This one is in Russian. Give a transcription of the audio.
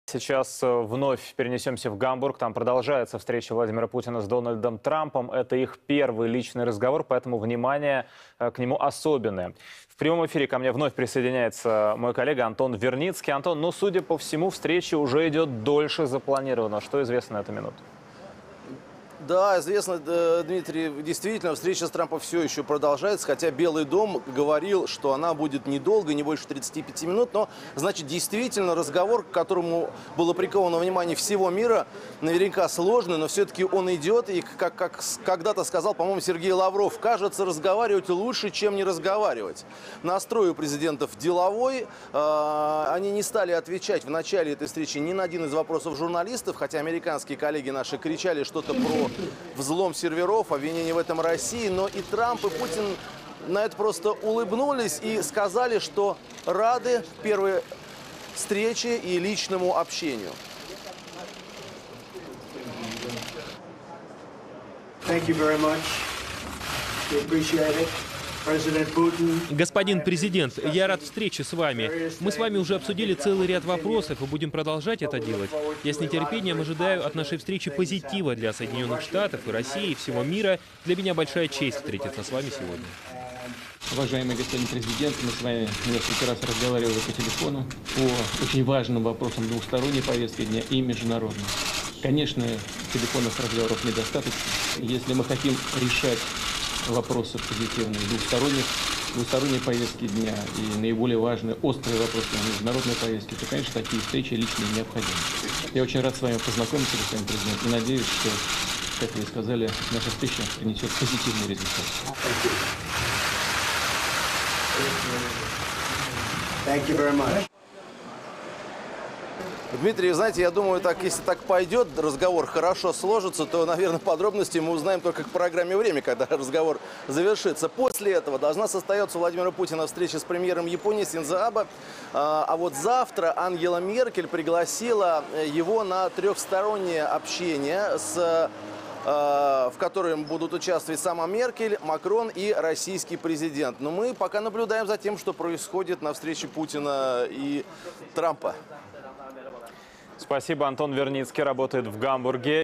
Сейчас вновь перенесемся в Гамбург. Там продолжается встреча Владимира Путина с Дональдом Трампом. Это их первый личный разговор, поэтому внимание к нему особенное. В прямом эфире ко мне вновь присоединяется мой коллега Антон Верницкий. Антон, судя по всему, встреча уже идет дольше запланированного. Что известно на эту минуту? Да, известно, Дмитрий, действительно, встреча с Трампом все еще продолжается, хотя Белый дом говорил, что она будет недолго, не больше 35 минут, но, значит, действительно, разговор, к которому было приковано внимание всего мира, наверняка сложный, но все-таки он идет, и, как когда-то сказал, по-моему, Сергей Лавров, кажется, разговаривать лучше, чем не разговаривать. Настрой у президентов деловой, они не стали отвечать в начале этой встречи ни на один из вопросов журналистов, хотя американские коллеги наши кричали что-то про взлом серверов, обвинение в этом России, но и Трамп, и Путин на это просто улыбнулись и сказали, что рады первой встрече и личному общению. Thank you very much. We appreciate it. Господин президент, я рад встрече с вами. Мы с вами уже обсудили целый ряд вопросов и будем продолжать это делать. Я с нетерпением ожидаю от нашей встречи позитива для Соединенных Штатов и России и всего мира. Для меня большая честь встретиться с вами сегодня. Уважаемый господин президент, мы с вами несколько раз разговаривали по телефону по очень важным вопросам двухсторонней повестки дня и международной. Конечно, телефонных разговоров недостаточно. Если мы хотим решать вопросы позитивные двухсторонней повестки дня и наиболее важные острые вопросы на международной повестке, то, конечно, такие встречи личные необходимы. Я очень рад с вами познакомиться, господин президент, и надеюсь, что, как вы сказали, наша встреча принесет позитивный результат. Thank you very much. Дмитрий, знаете, я думаю, если так пойдет, разговор хорошо сложится, то, наверное, подробности мы узнаем только к программе «Время», когда разговор завершится. После этого должна состояться у Владимира Путина встреча с премьером Японии Синдзо Абе. А вот завтра Ангела Меркель пригласила его на трехстороннее общение, в котором будут участвовать сама Меркель, Макрон и российский президент. Но мы пока наблюдаем за тем, что происходит на встрече Путина и Трампа. Спасибо. Антон Верницкий работает в Гамбурге.